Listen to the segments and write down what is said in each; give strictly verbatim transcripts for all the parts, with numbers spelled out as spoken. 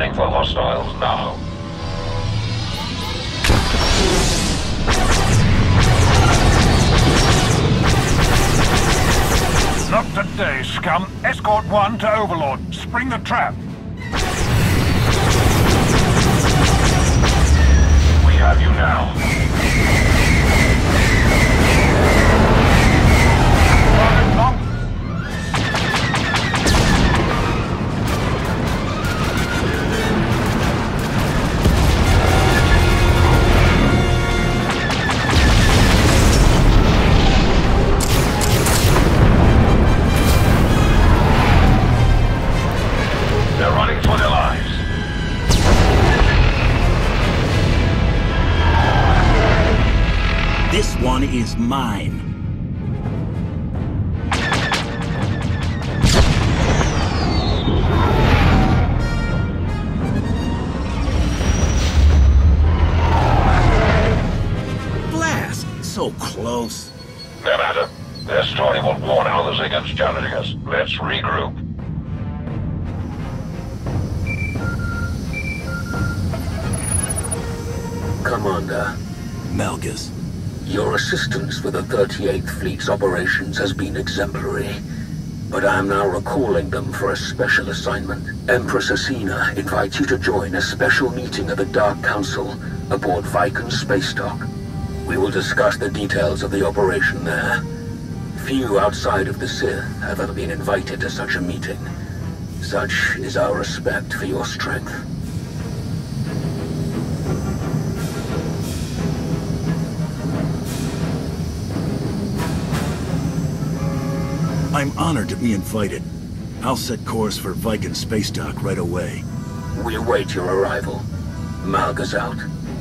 Scanning for hostiles now. Not today, scum. Escort one to Overlord. Spring the trap. We have you now. They're running for their lives. This one is mine. Blast! So close. No matter. Their story will warn others against challenging us. Let's regroup. Commander. Malgus. Your assistance with the thirty-eighth Fleet's operations has been exemplary, but I am now recalling them for a special assignment. Empress Acina invites you to join a special meeting of the Dark Council aboard Viken Space Dock. We will discuss the details of the operation there. Few outside of the Sith have ever been invited to such a meeting. Such is our respect for your strength. I'm honored to be invited. I'll set course for Viken Space Dock right away. We await your arrival. Malgus out.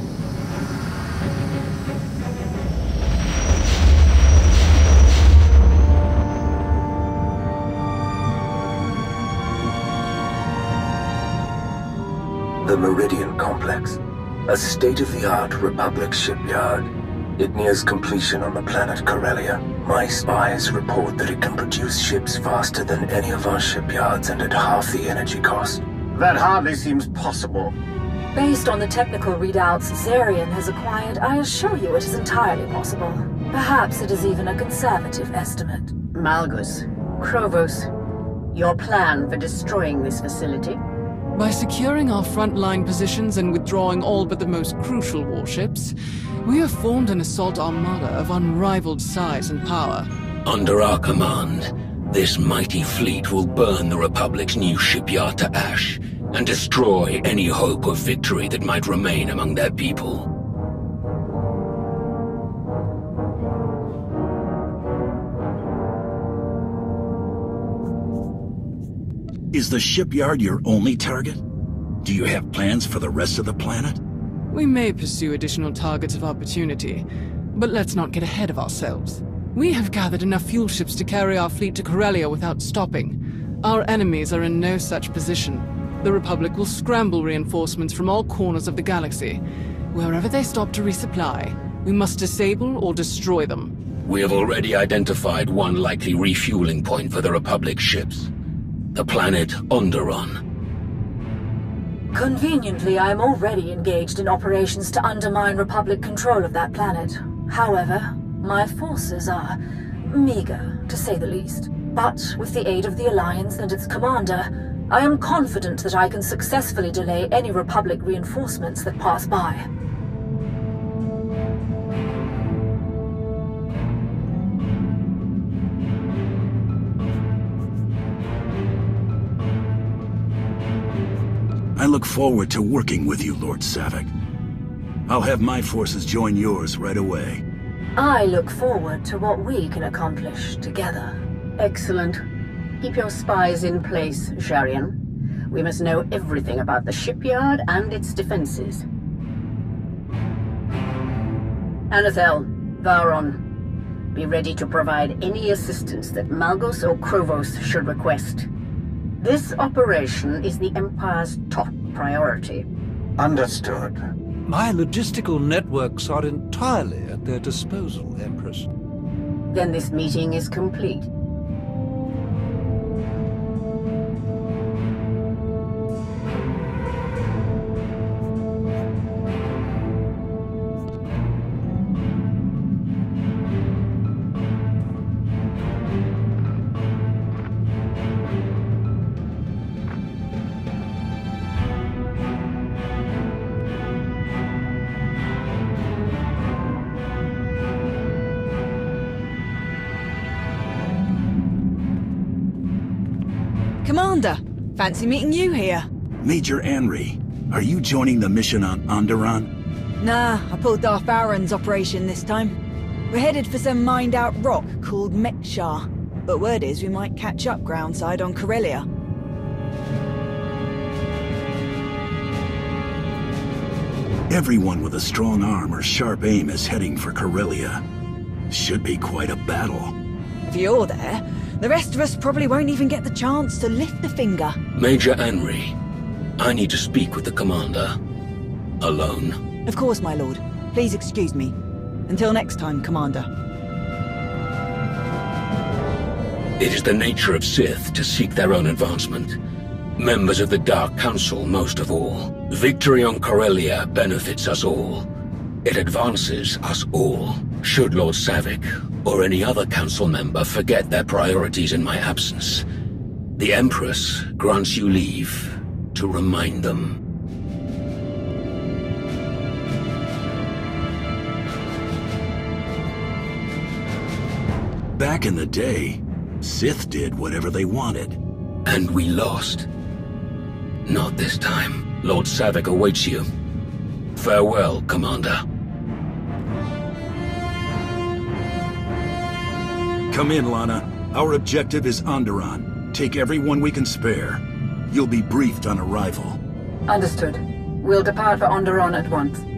The Meridian Complex, a state-of-the-art Republic shipyard. It nears completion on the planet Corellia. My spies report that it can produce ships faster than any of our shipyards and at half the energy cost. That hardly seems possible. Based on the technical readouts Zarian has acquired, I assure you it is entirely possible. Perhaps it is even a conservative estimate. Malgus, Krovos, your plan for destroying this facility? By securing our frontline positions and withdrawing all but the most crucial warships, we have formed an assault armada of unrivaled size and power. Under our command, this mighty fleet will burn the Republic's new shipyard to ash and destroy any hope of victory that might remain among their people. Is the shipyard your only target? Do you have plans for the rest of the planet? We may pursue additional targets of opportunity, but let's not get ahead of ourselves. We have gathered enough fuel ships to carry our fleet to Corellia without stopping. Our enemies are in no such position. The Republic will scramble reinforcements from all corners of the galaxy. Wherever they stop to resupply, we must disable or destroy them. We have already identified one likely refueling point for the Republic ships. The planet Onderon. Conveniently, I am already engaged in operations to undermine Republic control of that planet. However, my forces are meager, to say the least. But with the aid of the Alliance and its commander, I am confident that I can successfully delay any Republic reinforcements that pass by. I look forward to working with you, Lord Saavik. I'll have my forces join yours right away. I look forward to what we can accomplish together. Excellent. Keep your spies in place, Zarian. We must know everything about the shipyard and its defenses. Anathel, Varon, be ready to provide any assistance that Malgus or Krovos should request. This operation is the Empire's top priority. Understood. My logistical networks are entirely at their disposal, Empress. Then this meeting is complete. Fancy meeting you here. Major Anri, are you joining the mission on Onderon? Nah, I pulled Darth Aaron's operation this time. We're headed for some mined-out rock called Mekshar, but word is we might catch up groundside on Corellia. Everyone with a strong arm or sharp aim is heading for Corellia. Should be quite a battle. If you're there, the rest of us probably won't even get the chance to lift a finger. Major Anri, I need to speak with the commander. Alone. Of course, my lord. Please excuse me. Until next time, Commander. It is the nature of Sith to seek their own advancement. Members of the Dark Council most of all. Victory on Corellia benefits us all. It advances us all. Should Lord Savick or any other council member forget their priorities in my absence, the Empress grants you leave to remind them. Back in the day, Sith did whatever they wanted. And we lost. Not this time. Lord Savick awaits you. Farewell, Commander. Come in, Lana. Our objective is Onderon. Take everyone we can spare. You'll be briefed on arrival. Understood. We'll depart for Onderon at once.